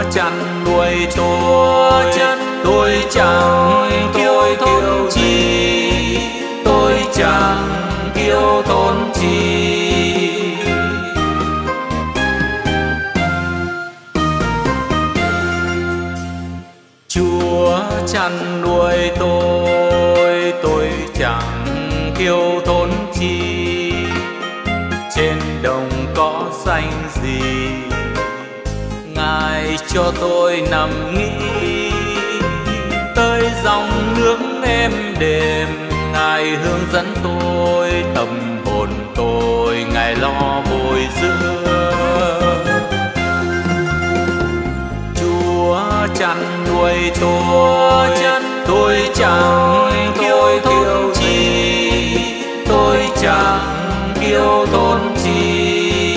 chăn nuôi tôi chẳng kiêu thôn chi, tôi chẳng kiêu thôn chi. Chúa chăn nuôi tôi chẳng kiêu thốn chi. Trên đồng cỏ xanh gì Ngài cho tôi nằm nghỉ, tới dòng nước êm đềm Ngài hướng dẫn tôi, tâm hồn tôi Ngài lo bồi dưỡng. Chúa chăn nuôi tôi chẳng kiêu thôn chi, tôi chẳng kiêu thôn chi.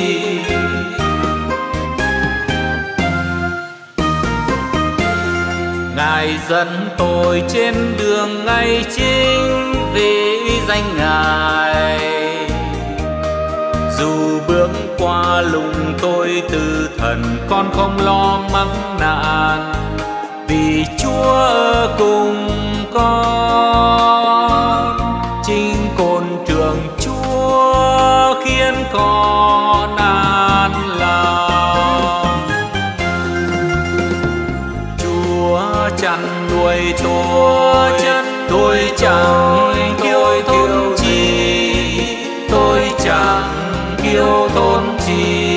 Ngài dẫn tôi trên đường ngay chính vì danh Ngài. Dù bước qua lùng tôi từ thần, con không lo mắc nạn, vì Chúa ở cùng con. Chính côn trường Chúa khiến con an lòng. Chúa chăn nuôi tôi chẳng kiêu thôn chi, tôi chẳng kiêu thôn chi.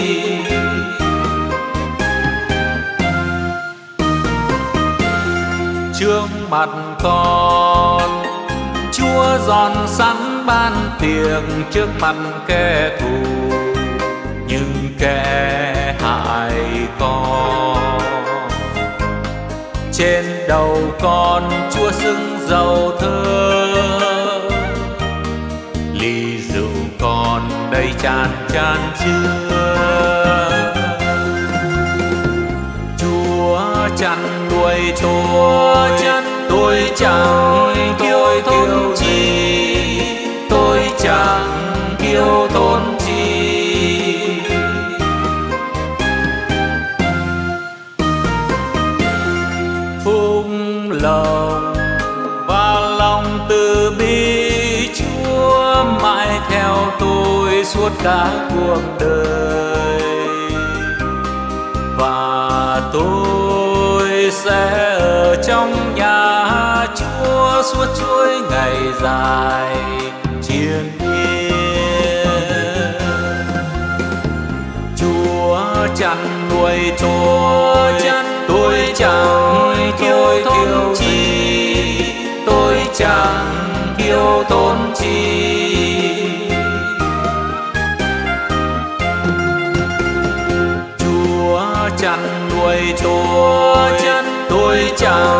Trước mặt con Chúa dọn sẵn ban tiệc trước mặt kẻ thù, nhưng kẻ hại con. Trên đầu con Chúa xưng dầu thơm, ly rượu con đầy tràn chứa. Chúa chăn nuôi tôi chẳng kiêu thôn chi, tôi chẳng kiêu thôn chi. Phúc lòng và lòng từ bi Chúa mãi theo tôi suốt cả cuộc đời, và tôi sẽ ở trong nhà Chúa suốt chuỗi ngày dài triền miên. Chúa chăn nuôi tôi chẳng kiêu thôn chi, tôi chẳng kiêu thôn chi. Chúa chăn nuôi tôi chẳng